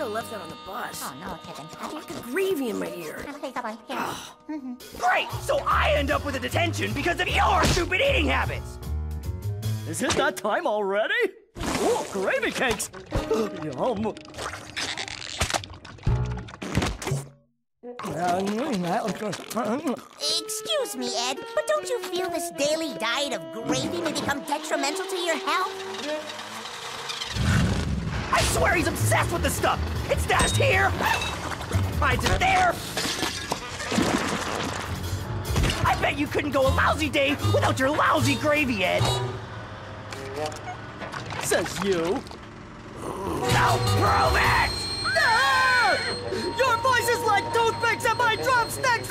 have left that on the bus. Oh, no, Kevin. Like a gravy in my ear. Great! So I end up with a detention because of your stupid eating habits! Is it that time already? Oh, gravy cakes! Yum! Excuse me, Ed, but don't you feel this daily diet of gravy may become detrimental to your health? I swear he's obsessed with the stuff! It's stashed here! Hides it there! I bet you couldn't go a lousy day without your lousy gravy, Ed! Says you. Now prove it! No! Your voice is like toothpicks and my drumsticks